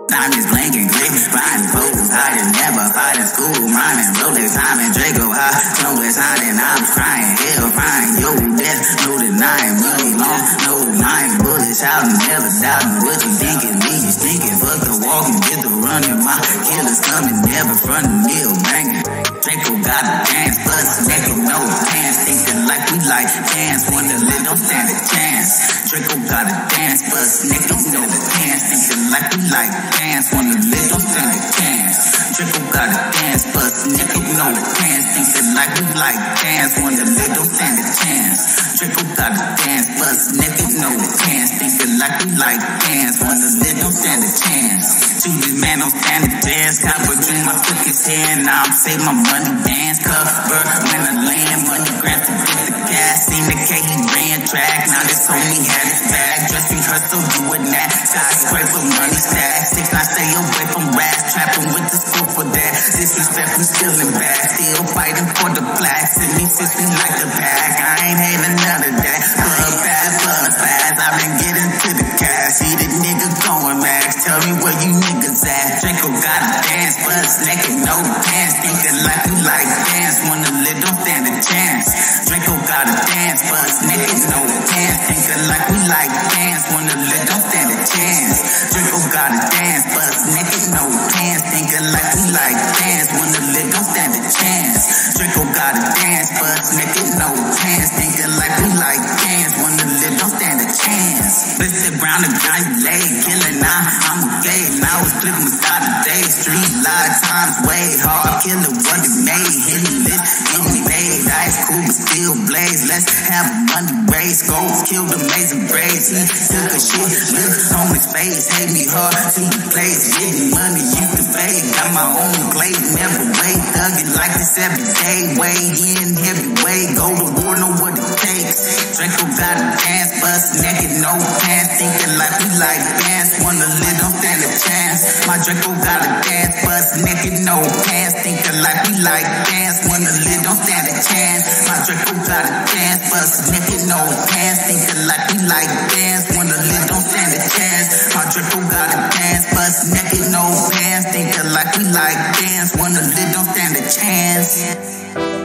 Diamonds blinking, click, riding foes, hiding, never fight in school, rhyming, Rolex, I'm in Draco, high, somewhere hiding, I'm crying, hell, crying, yo, death, no denying, money long, no mind, bullets shouting, never doubting, what you thinking, me, you stinking, fuck the walking, get the running, my killers coming, never frontin', meal banging, Draco got a dance, bust, naked, no pants, thinking like we like dance, wanna live, don't stand a chance, Draco got a dance, bust, naked, no pants, thinking like we like dance, wanna live, don't stand a chance. Draco got a dance, bust naked, no pants, thinking like we like dance, wanna live, don't stand a chance. Draco got a dance, bust naked, no pants, thinking like we like dance, wanna live, don't stand a chance. Judy's man don't stand a chance, got a dream, I took his hand, now I'm saving my money, dance, cover, when I land, money grab to get the gas, seen the K, he ran track, now this homie had his bag, dress rehearsal, you a nap, skyscraper, money stack, 6 9 stay away from rats, trapping with the scope for that, disrespect, we stealing back, still fighting for the plaques, and me fist me like the pack, I ain't having none of that, buzz fast, I've been getting to the cash, see the nigga going max, tell me where you niggas at, Draco got a dance, bust naked, no pants, thinking like we like dance, wanna live, don't stand a chance, Draco got a dance, bust naked, no pants, thinking like we like dance, wanna live, don't stand a chance, Draco got a dance, bust naked, no pants, thinking like we like dance, wanna live, don't stand a chance, Draco got a dance, bust naked, no pants, thinking like we like dance, wanna live, don't stand a chance, Mr. Brown and Johnny Lay, killing now, I'm gay, now it's flipping the start of day, street live times way hard, killer what it made, hitting this, getting made, ice cool but still blaze, let's have a money race, go kill the amazing braids, he took a shit, look on his face, hate me hard to the place, getting money used to fade, got my own plate, never wait, thugging like this every day, way in heavyweight, go to war, know what it takes, Draco got a dance, bust naked, no pants, thinking like we like dance, wanna live, don't stand a chance, my Draco got a dance, bust naked, no pants, thinking like we like dance, wanna live, don't stand a chance, my Draco got a dance, bust naked, no pants, thinking like we like dance, wanna live, don't stand a chance, my Draco got a dance, bust naked, no pants, thinking like we like dance, wanna live, don't stand a chance.